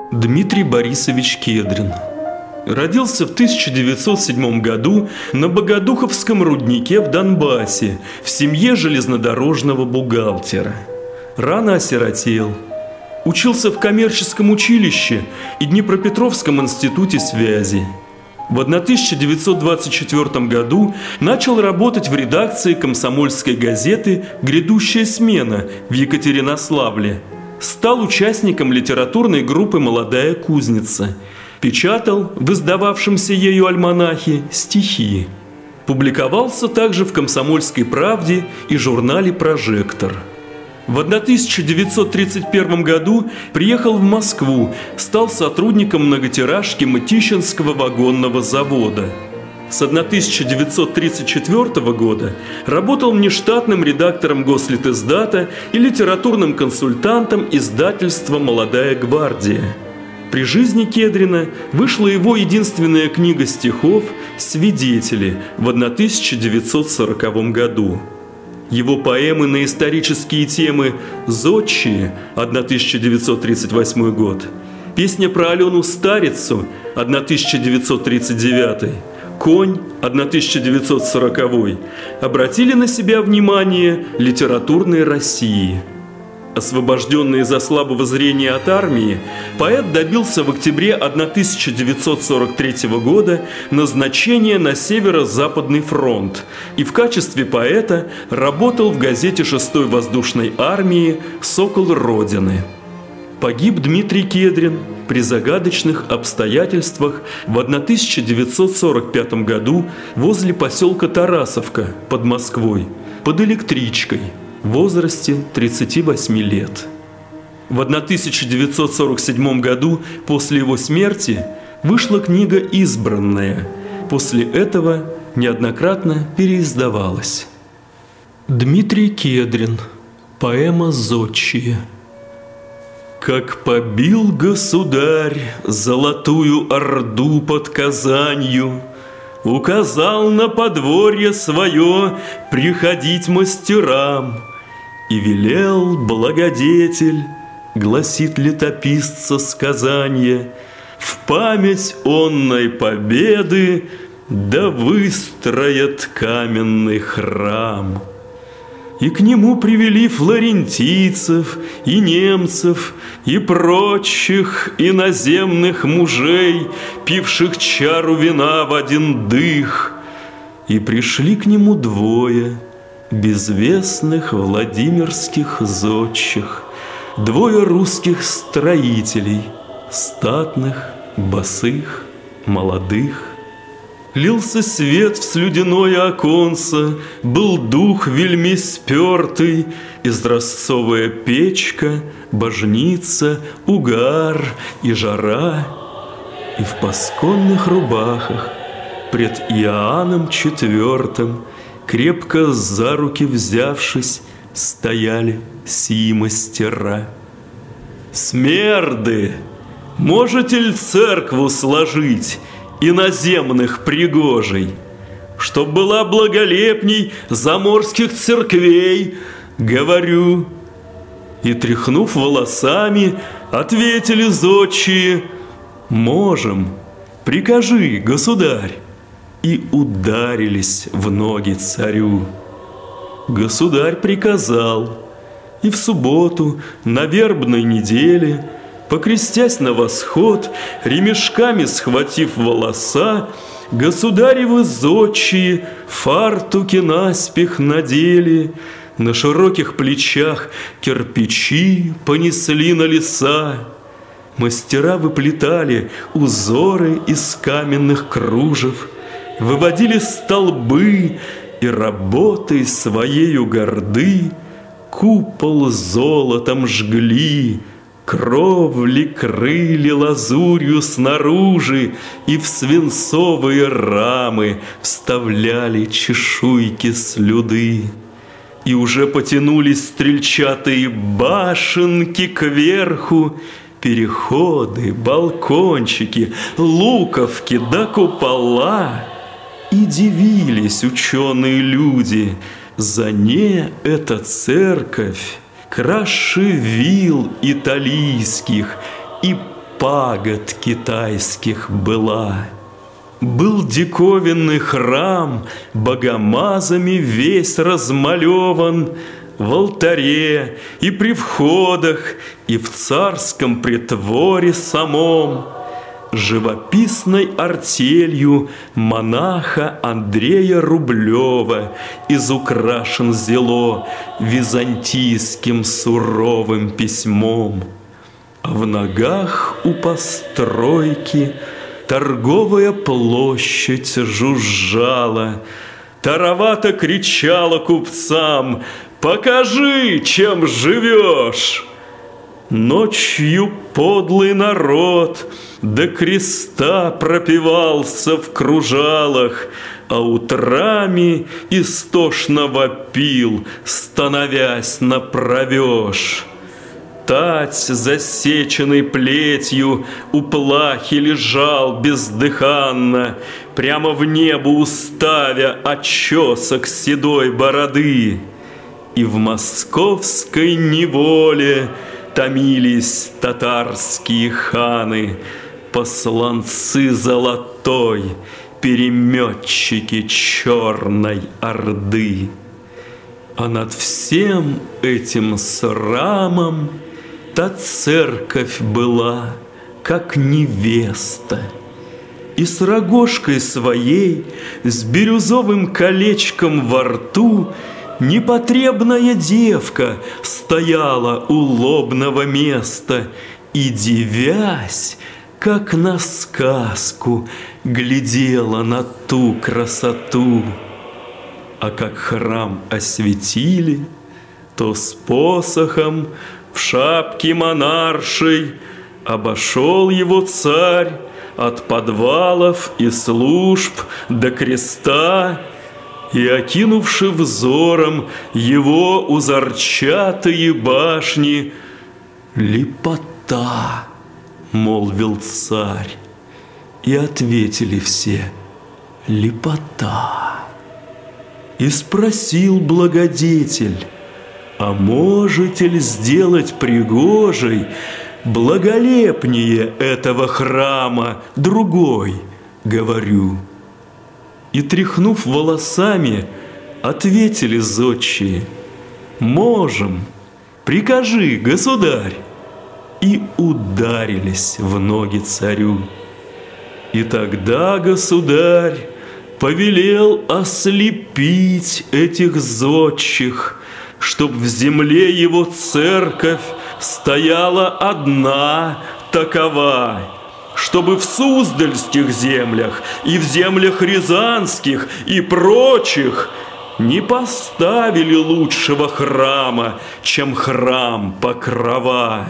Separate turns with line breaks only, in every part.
Дмитрий Борисович Кедрин. Родился в 1907 году на Богодуховском руднике в Донбассе в семье железнодорожного бухгалтера. Рано осиротел. Учился в коммерческом училище и Днепропетровском институте связи. В 1924 году начал работать в редакции комсомольской газеты «Грядущая смена» в Екатеринославле. Стал участником литературной группы «Молодая кузница». Печатал в издававшемся ею альманахе стихи. Публиковался также в «Комсомольской правде» и журнале «Прожектор». В 1931 году приехал в Москву, стал сотрудником многотиражки Мытищинского вагонного завода. С 1934 года работал внештатным редактором Гослитиздата и литературным консультантом издательства «Молодая гвардия». При жизни Кедрина вышла его единственная книга стихов «Свидетели» в 1940 году. Его поэмы на исторические темы «Зодчие» 1938 год, «Песня про Алену Старицу» 1939, «Конь» 1940 обратили на себя внимание литературной России. Освобожденный из-за слабого зрения от армии, поэт добился в октябре 1943 года назначения на Северо-Западный фронт и в качестве поэта работал в газете 6-й воздушной армии «Сокол Родины». Погиб Дмитрий Кедрин при загадочных обстоятельствах в 1945 году возле поселка Тарасовка под Москвой, под электричкой, в возрасте 38 лет. В 1947 году после его смерти вышла книга «Избранная». После этого неоднократно переиздавалась. Дмитрий Кедрин. Поэма «Зодчие». Как побил государь золотую орду под Казанью, указал на подворье свое приходить мастерам, и велел благодетель, гласит летописца сказанье, в память онной победы да выстроят каменный храм. И к нему привели флорентийцев и немцев и прочих иноземных мужей, пивших чару вина в один дых. И пришли к нему двое безвестных владимирских зодчих, двое русских строителей, статных, босых, молодых. Лился свет в слюдяное оконце, был дух вельми спертый, изразцовая печка, божница, угар и жара. И в пасконных рубахах пред Иоанном IV, крепко за руки взявшись, стояли сии мастера. «Смерды, можете ли церкву сложить иноземных пригожей, чтоб была благолепней заморских церквей, говорю?» И, тряхнув волосами, ответили зодчие: «Можем, прикажи, государь!» И ударились в ноги царю. Государь приказал, и в субботу на вербной неделе, покрестясь на восход, ремешками схватив волоса, государевы зодчие фартуки наспех надели, на широких плечах кирпичи понесли на леса. Мастера выплетали узоры из каменных кружев, выводили столбы и работой своею горды купол золотом жгли, кровли крыли лазурью снаружи и в свинцовые рамы вставляли чешуйки слюды. И уже потянулись стрельчатые башенки кверху, переходы, балкончики, луковки да купола. И дивились ученые люди, за не эта церковь краше вилл италийских и пагод китайских была. Был диковинный храм, богомазами весь размалеван, в алтаре и при входах, и в царском притворе самом. Живописной артелью монаха Андрея Рублева изукрашен зело византийским суровым письмом. А в ногах у постройки торговая площадь жужжала, таровато кричала купцам: «Покажи, чем живешь!» Ночью подлый народ до креста пропивался в кружалах, а утрами истошно вопил, становясь на провеж. Тать, засеченный плетью, у плахи лежал бездыханно, прямо в небо уставя очесок седой бороды. И в московской неволе томились татарские ханы, посланцы золотой, переметчики черной орды. А над всем этим срамом та церковь была, как невеста, и с рогожкой своей, с бирюзовым колечком во рту, непотребная девка стояла у лобного места и, дивясь, как на сказку, глядела на ту красоту. А как храм осветили, то с посохом в шапке монаршей обошел его царь от подвалов и служб до креста, и, окинувши взором его узорчатые башни: «Лепота!» — молвил царь. И ответили все: «Лепота!» И спросил благодетель: «А можете ли сделать пригожей, благолепнее этого храма другой?» Говорю. И, тряхнув волосами, ответили зодчие: «Можем, прикажи, государь!» И ударились в ноги царю. И тогда государь повелел ослепить этих зодчих, чтоб в земле его церковь стояла одна такова, чтобы в Суздальских землях и в землях Рязанских и прочих не поставили лучшего храма, чем храм Покрова.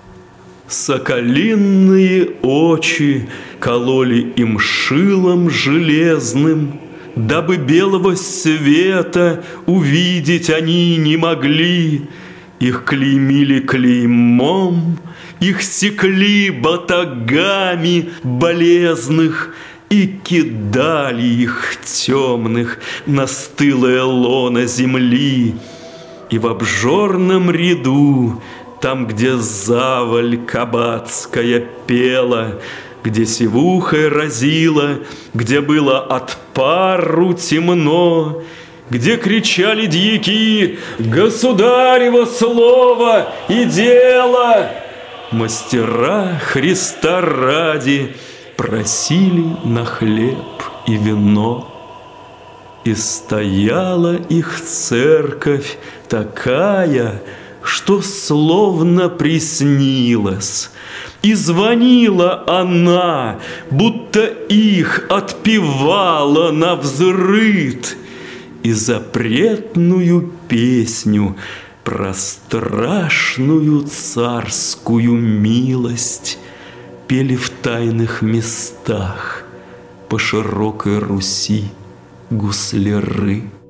Соколиные очи кололи им шилом железным, дабы белого света увидеть они не могли. Их клеймили клеймом, их секли батагами болезных и кидали их темных на стылое лоно земли. И в обжорном ряду, там, где заваль кабацкая пела, где сивухой разила, где было от пару темно, где кричали дьяки «Государево слово и дело!», мастера Христа ради просили на хлеб и вино. И стояла их церковь такая, что словно приснилась, и звонила она, будто их отпевала навзрыд, и запретную песню про страшную царскую милость пели в тайных местах по широкой Руси гусляры.